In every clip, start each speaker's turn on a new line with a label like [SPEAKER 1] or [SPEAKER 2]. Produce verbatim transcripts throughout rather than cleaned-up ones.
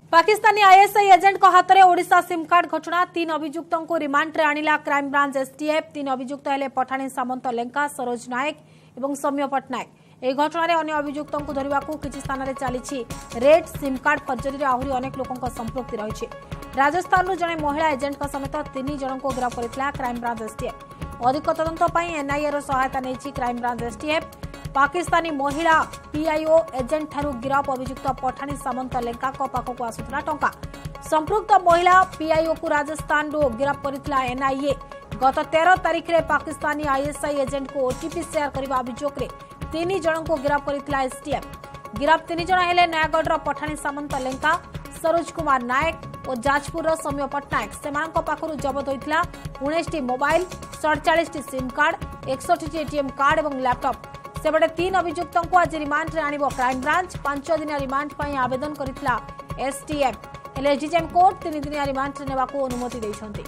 [SPEAKER 1] Pakistani ISI agent को हाथ में ओडिशा सिम कार्ड घटना तीन अभियुक्त को रिमांड रे आनिला क्राइम ब्रांच एसटीएफ। तीन अभियुक्त हेले पठाणी सामंत लेंका, सरोज नायक और सौम्य पट्टनायक। ଏହି ଘଟଣାରେ ଅନ୍ୟ ଅଭିଯୁକ୍ତଙ୍କୁ ଧରିବାକୁ କିଛି ସ୍ଥାନରେ ଚାଲିଛି ରେଡ୍। ସିମ୍ କାର୍ଡ ଫର୍ଜରୀରେ ଆହୁରି ଅନେକ ଲୋକଙ୍କ ସମ୍ପୃକ୍ତି ରହିଛି। ରାଜସ୍ଥାନରୁ ଜଣେ ମହିଳା ଏଜେଣ୍ଟଙ୍କ ସମେତ ତିନି ଜଣଙ୍କୁ ଗିରଫ କରିଥିଲା କ୍ରାଇମବ୍ରାଞ୍ଚ ଏସଟିଏଫ୍। ଅଧିକ ତଦନ୍ତ ପାଇଁ ଏନଆଇଏର ସହାୟତା ନେଇଛି କ୍ରାଇମବ୍ରାଞ୍ଚ ଏସଟିଏଫ୍। ପାକିସ୍ତାନୀ ମହିଳା ପିଆଇଓ ଏଜେଣ୍ଟ ଠାରୁ ଗିରଫ ଅଭିଯୁକ୍ତ ପଠାଣି ସାମନ୍ତ ଲେଙ୍କାଙ୍କ ପାଖକୁ ଆସୁଥିଲା ଟଙ୍କା। ସମ୍ପୃକ୍ତ ମହିଳା ପିଆଇଓକୁ ରାଜସ୍ଥାନରୁ ଗିରଫ କରିଥିଲା ଏନଆଇଏ। ଗତ ତେର ତାରିଖରେ ପାକିସ୍ତାନୀ ଆଇଏସଆଇ ଏଜେଣ୍ଟକୁ ଓଟିପି ସେୟାର କରିବା ଅଭିଯୋଗରେ तीन जन को गिरफ कर एसटीएफ। गिरफ तीन जन हेले नयागढ़ पठाणी सामंत लेंका, सरोज कुमार नायक और जाजपुर सौम्य पट्टनायक। सेमानक पाखरु जबत होइतिला उन्नीस टी मोबाइल, सड़चाश टी सिम कार्ड, इकसठ टी एटीएम कार्ड और लैपटॉप। सेबटे तीन अभियुक्त को आज रिमांड रे आनिबो क्राइम ब्रांच। पांच दिन रिमांड पई आवेदन करितला एसटीएफ। हेले एजीजेम कोर्ट तीन दिन रिमांड रे नेबाको अनुमति दैछन्ती।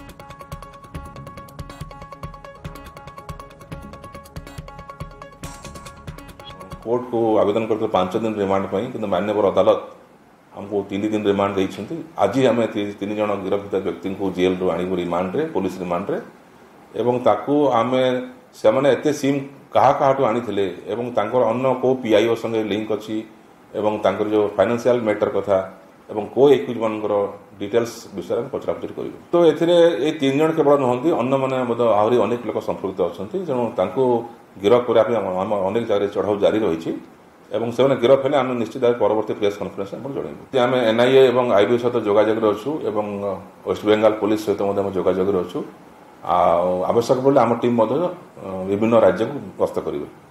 [SPEAKER 2] कोर्ट को आवेदन करते पांच दिन रिमांड पर कि मान्यवर अदालत हमको तीन दिन रिमांड देती। आज आम तीन जन गिरफ्तार व्यक्ति को जेल रू आणु रिमांड रे, पुलिस रिमांड रे। एवं ताकू आमे से माने एते सिम कहा कहाटू आनी थे एवं तांकर अन्य को पीआईओ संगे लिंक अच्छी एवं तांकर जो फाइनेंशियल मैटर कथा एवं को एक्यूज मानकर डिटेल्स विषय में पचरापचरी कर। तो ए तीन जन केवल नुहति अन्य मैंने आहरी अनेक लोक संपृक्त अच्छा तेणु गिरफ करने अनेक जगह चढ़ाऊ जारी रही एवं से गिरफ हेले आम निश्चित भाव परवर्ती प्रेस कॉन्फ्रेंस जन आम एनआईए और आईबी सहित जोगाजोग अच्छु एवं वेस्ट बेंगल पुलिस सहित जोगाजोग अच्छु। आवश्यक पड़े आम टीम विभिन्न राज्य को गस्त करेंगे।